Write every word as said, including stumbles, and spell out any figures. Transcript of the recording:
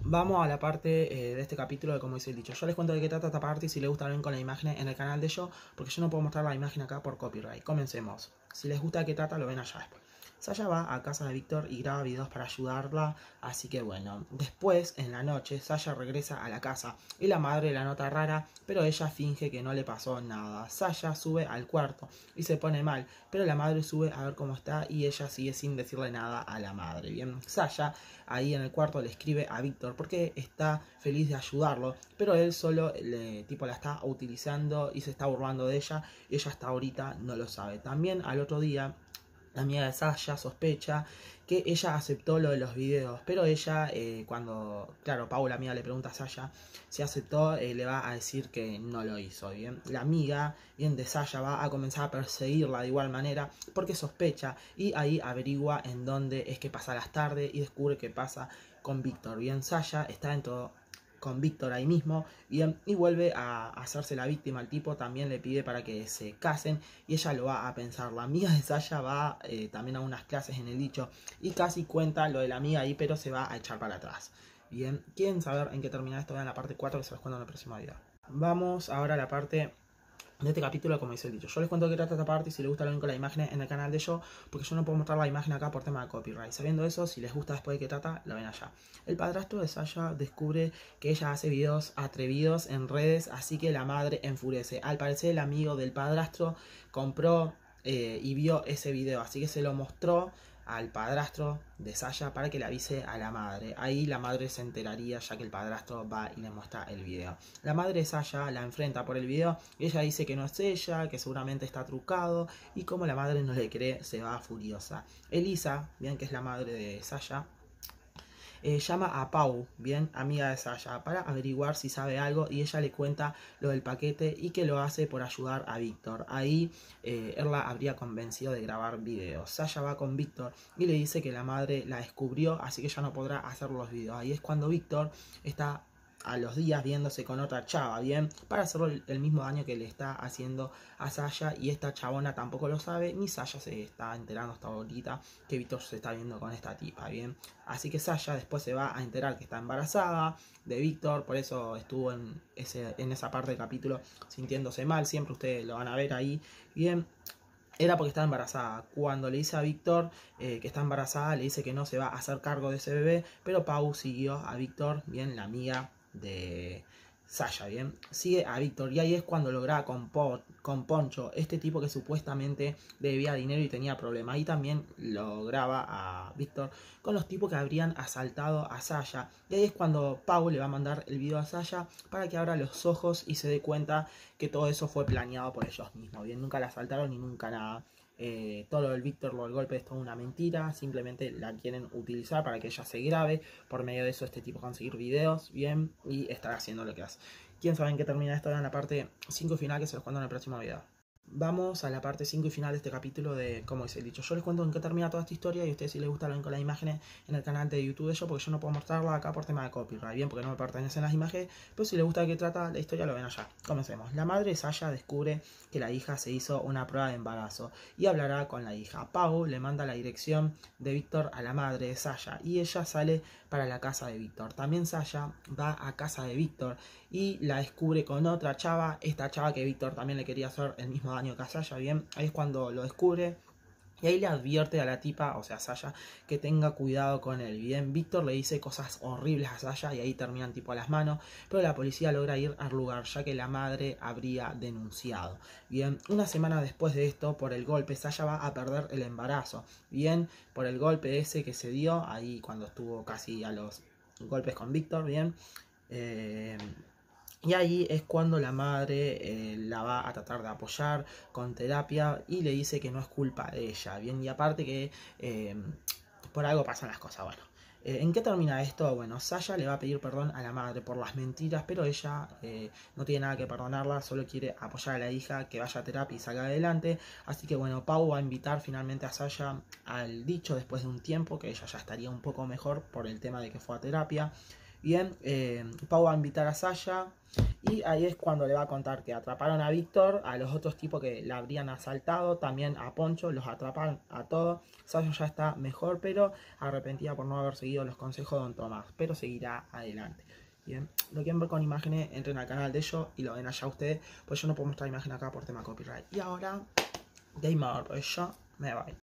Vamos a la parte eh, de este capítulo de cómo dice el dicho. Yo les cuento de qué trata esta parte y si les gusta ven con la imagen en el canal de yo, porque yo no puedo mostrar la imagen acá por copyright. Comencemos. Si les gusta de qué trata, lo ven allá después. Saya va a casa de Víctor y graba videos para ayudarla, así que bueno. Después, en la noche, Saya regresa a la casa y la madre la nota rara, pero ella finge que no le pasó nada. Saya sube al cuarto y se pone mal, pero la madre sube a ver cómo está y ella sigue sin decirle nada a la madre. Bien, Saya ahí en el cuarto le escribe a Víctor porque está feliz de ayudarlo, pero él solo le, tipo, la está utilizando y se está burlando de ella y ella hasta ahorita no lo sabe. También al otro día la amiga de Saya sospecha que ella aceptó lo de los videos, pero ella, eh, cuando, claro, Pau, la amiga, le pregunta a Saya si aceptó, eh, le va a decir que no lo hizo, ¿bien? La amiga, bien, de Saya va a comenzar a perseguirla de igual manera porque sospecha y ahí averigua en dónde es que pasa las tardes y descubre que pasa con Víctor, ¿bien? Saya está en todo con Víctor ahí mismo, bien, y vuelve a hacerse la víctima. El tipo también le pide para que se casen y ella lo va a pensar. La amiga de Saya va eh, también a unas clases en el dicho y casi cuenta lo de la amiga ahí, pero se va a echar para atrás. Bien, ¿quieren saber en qué termina esto? Vean la parte cuatro que se los cuento en el próximo video. Vamos ahora a la parte de este capítulo, como dice el dicho. Yo les cuento de qué trata esta parte y si les gusta lo ven con la imagen en el canal de yo, porque yo no puedo mostrar la imagen acá por tema de copyright. Sabiendo eso, si les gusta después de qué trata, lo ven allá. El padrastro de Saya descubre que ella hace videos atrevidos en redes, así que la madre enfurece. Al parecer el amigo del padrastro compró eh, y vio ese video, así que se lo mostró al padrastro de Saya para que le avise a la madre. Ahí la madre se enteraría, ya que el padrastro va y le muestra el video. La madre de Saya la enfrenta por el video y ella dice que no es ella, que seguramente está trucado, y como la madre no le cree, se va furiosa. Elisa, bien, que es la madre de Saya, Eh, llama a Pau, bien, amiga de Saya, para averiguar si sabe algo y ella le cuenta lo del paquete y que lo hace por ayudar a Víctor. Ahí eh, él la habría convencido de grabar videos. Saya va con Víctor y le dice que la madre la descubrió, así que ya no podrá hacer los videos. Ahí es cuando Víctor está a los días viéndose con otra chava, bien, para hacerle el mismo daño que le está haciendo a Saya, y esta chabona tampoco lo sabe, ni Saya se está enterando hasta ahorita que Víctor se está viendo con esta tipa, bien. Así que Saya después se va a enterar que está embarazada de Víctor, por eso estuvo en, ese, en esa parte del capítulo sintiéndose mal, siempre ustedes lo van a ver ahí, bien. Era porque estaba embarazada. Cuando le dice a Víctor eh, que está embarazada, le dice que no se va a hacer cargo de ese bebé, pero Pau siguió a Víctor, bien, la amiga de Saya, bien, sigue a Víctor y ahí es cuando lo graba con, po con Poncho, este tipo que supuestamente debía dinero y tenía problemas. Ahí también lo graba a Víctor con los tipos que habrían asaltado a Saya, y ahí es cuando Pau le va a mandar el video a Saya para que abra los ojos y se dé cuenta que todo eso fue planeado por ellos mismos, bien, nunca la asaltaron ni nunca nada. Eh, todo lo del Víctor, lo del golpe, es toda una mentira, simplemente la quieren utilizar para que ella se grabe, por medio de eso este tipo conseguir videos, bien, y estar haciendo lo que hace. ¿Quién sabe en qué termina esto? En la parte cinco final, que se los cuento en el próximo video. Vamos a la parte cinco y final de este capítulo de cómo dice el dicho. Yo les cuento en qué termina toda esta historia y a ustedes si les gusta lo ven con las imágenes en el canal de YouTube de yo, porque yo no puedo mostrarla acá por tema de copyright, bien, porque no me pertenecen las imágenes, pero si les gusta de qué trata la historia lo ven allá. Comencemos. La madre de Saya descubre que la hija se hizo una prueba de embarazo y hablará con la hija. Pau le manda la dirección de Víctor a la madre de Saya y ella sale para la casa de Víctor. También Saya va a casa de Víctor y la descubre con otra chava, esta chava que Víctor también le quería hacer el mismo daño que a Saya, bien, ahí es cuando lo descubre. Y ahí le advierte a la tipa, o sea, a Saya, que tenga cuidado con él. Bien, Víctor le dice cosas horribles a Saya y ahí terminan tipo a las manos. Pero la policía logra ir al lugar, ya que la madre habría denunciado. Bien, una semana después de esto, por el golpe, Saya va a perder el embarazo. Bien, por el golpe ese que se dio, ahí cuando estuvo casi a los golpes con Víctor, bien. Eh... Y ahí es cuando la madre eh, la va a tratar de apoyar con terapia y le dice que no es culpa de ella, bien, y aparte que eh, por algo pasan las cosas, bueno. Eh, ¿En qué termina esto? Bueno, Saya le va a pedir perdón a la madre por las mentiras, pero ella eh, no tiene nada que perdonarla, solo quiere apoyar a la hija, que vaya a terapia y salga adelante. Así que bueno, Pau va a invitar finalmente a Saya al dicho después de un tiempo, que ella ya estaría un poco mejor por el tema de que fue a terapia. Bien, eh, Pau va a invitar a Sasha y ahí es cuando le va a contar que atraparon a Víctor, a los otros tipos que la habrían asaltado, también a Poncho, los atraparon a todos. Sasha ya está mejor, pero arrepentida por no haber seguido los consejos de Don Tomás, pero seguirá adelante. Bien, lo quieren ver con imágenes, entren al canal de ellos y lo ven allá ustedes, pues yo no puedo mostrar imagen acá por tema copyright. Y ahora, game over, pues yo me voy.